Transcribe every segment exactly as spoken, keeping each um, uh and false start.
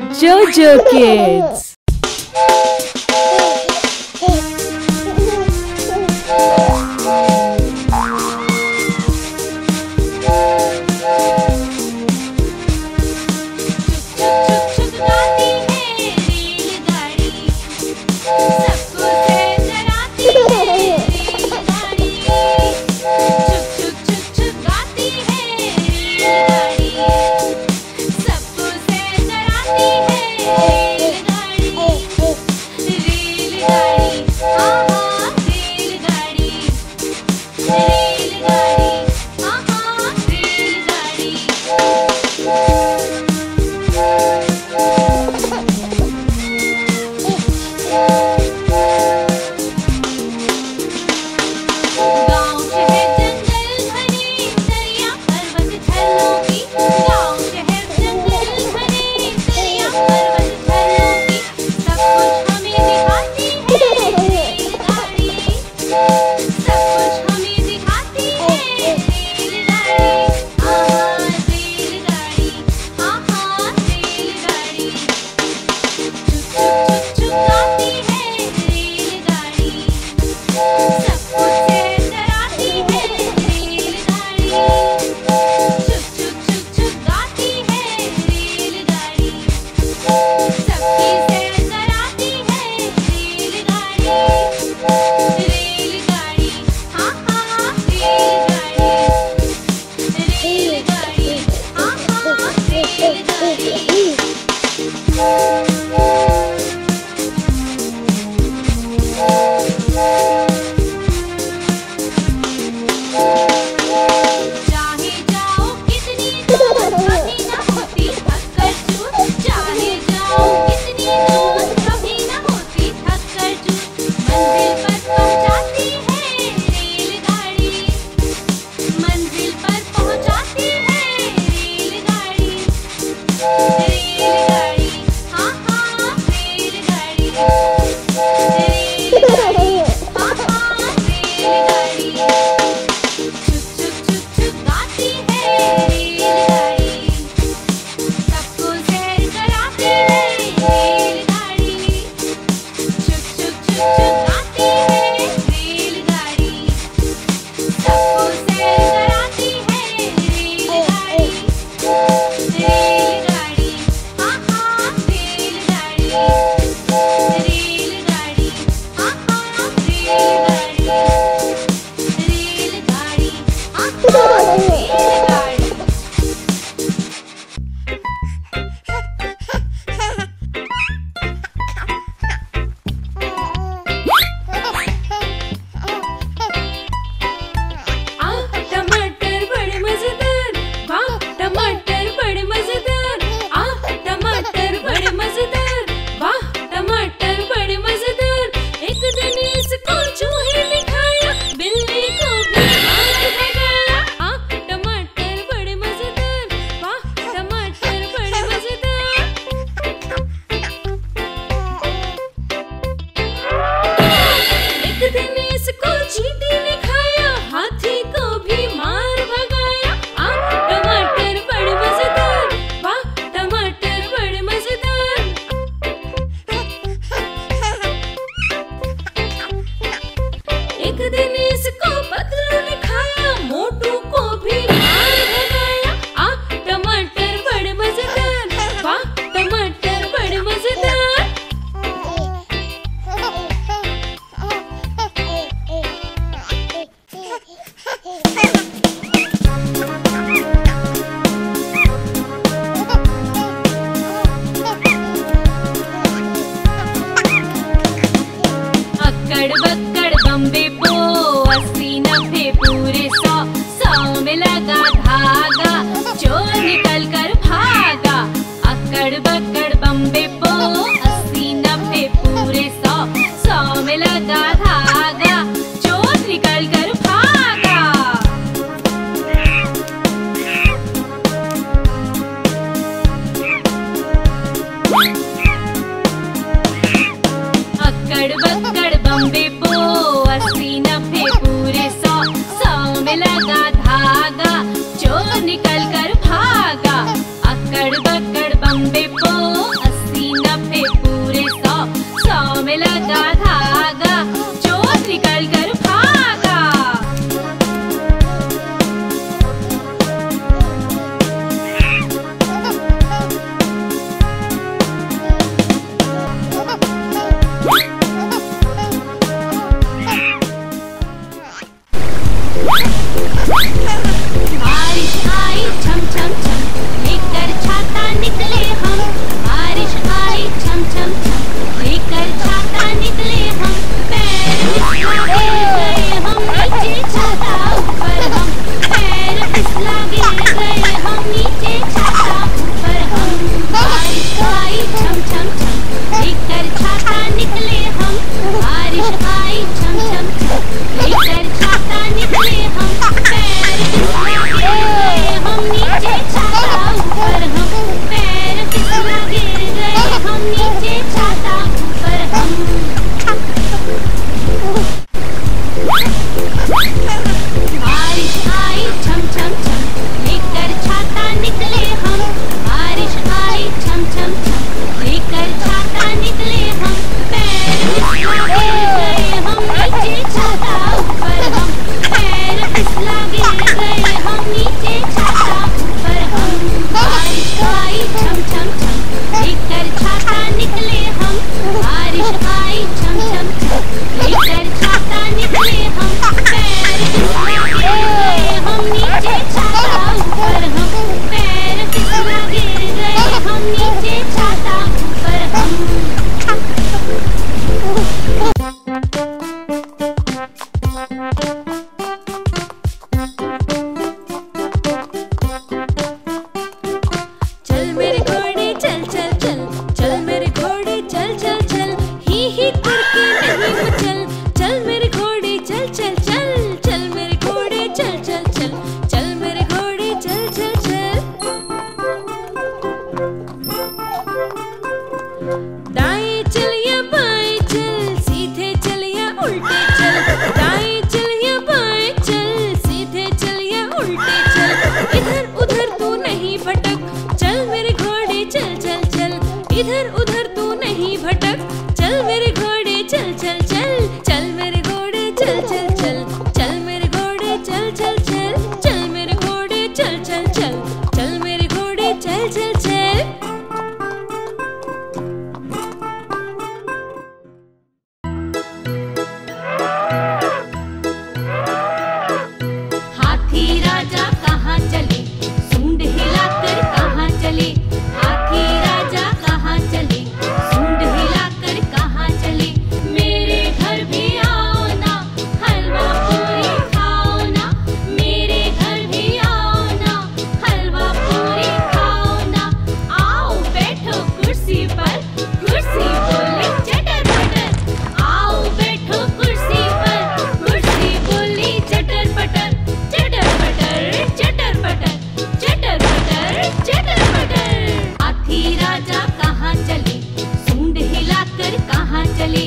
JoJo Kids. निकल कर भागा, अक्कड़ बक्कड़ बम्बे पो। दाएं चल या बाएं चल, सीधे चल या उल्टे चल। दाएं चल या बाएं चल, सीधे चल या उल्टे चल। इधर उधर तू नहीं भटक, चल मेरे घोड़े चल चल चल। इधर उधर तू नहीं भटक, चल मेरे घोड़े चल चल चल। चल मेरे घोड़े चल चल चल, चल मेरे घोड़े चल चल चल। चल मेरे घोड़े चल चल चल, चल मेरे घोड़े चल चल चल। हाथी राजा कहाँ चले, सूंड हिलाकर कहाँ चले। हाथी राजा कहाँ चले, सूंड हिलाकर कहाँ चले। मेरे घर भी आओ ना, हलवा पूरी खाओ ना। मेरे घर भी आओ ना, हलवा पूरी खाओ ना। आओ बैठो कुर्सी पर, कुर्सी बोले चटर पटर। आओ बैठो कुर्सी पर, कुर्सी बोली चटर पटर। चटर पटर चटर पटर, चटर पटर चटर पटर। हाथी राजा कहाँ चले, सूंड हिलाकर कहाँ चले।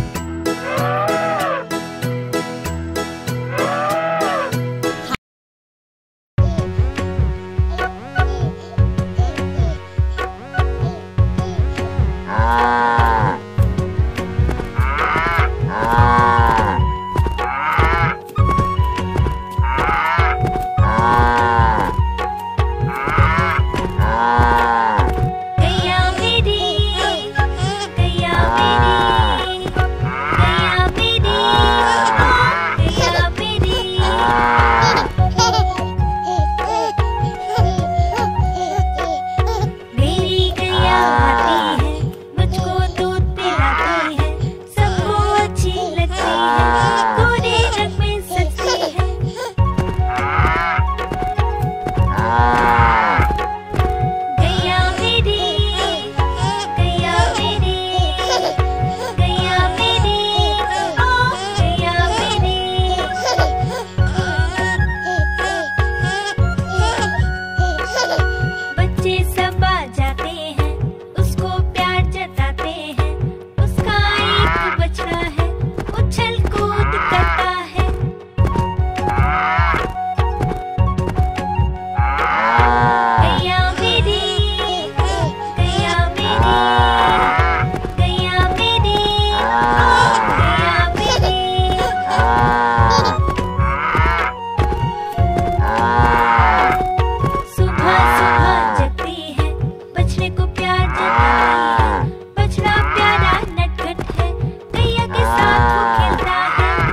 गैया मेरी, गैया मेरी, गैया मेरी, गैया मेरी। मेरी गैया आती है, मुझको दूध पिलाती है। सबको अच्छी लगती है, गोरे रंग में सजती है। गैया मेरी, गैया मेरी, गैया मेरी, ओ गैया मेरी। बच्चे सब आ जाते हैं, उसको प्यार जताते हैं। उसका एक बछड़ा है, उछल कूद करता है। गैया मेरी, गैया मेरी, गैया मेरी, ओ गैया मेरी। सुबह सुबह जगती है, बछड़े को प्यार जताती है। बछड़ा प्यारा नटखट है, गैया के साथ वो खेलता है।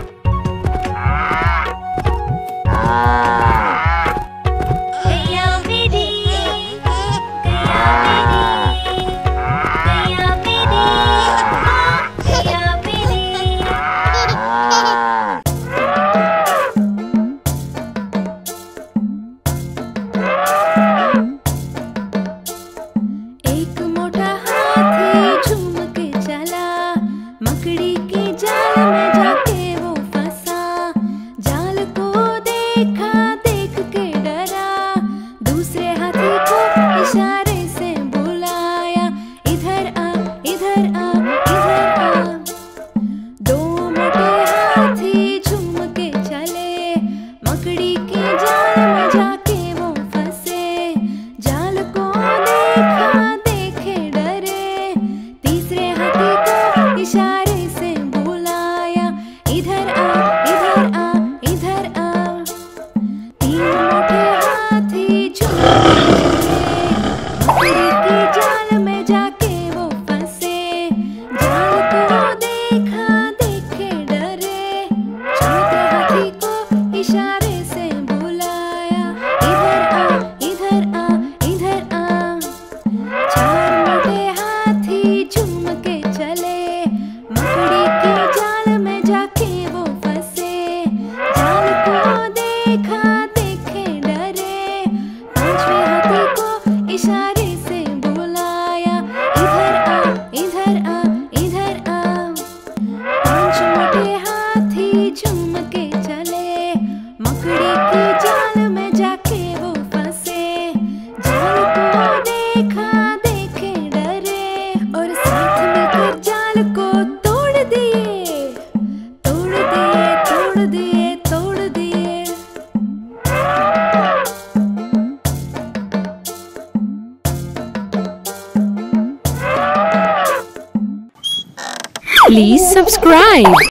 गैया मेरी, गैया मेरी, गैया मेरी, ओ गैया मेरी। एक मोटा हाथी झूम के चला, मकड़ी के जाल में जाके वो फंसा। जाल को देखा, देख के डरा, दूसरे हाथी को इशारे से बुलाया। इधर आ, इधर आ, इधर आ। दो मोटे हाथी झूम के चले, मकड़ी के जाल में जाके वो फंसे। जाल को देखा, देखे subscribe.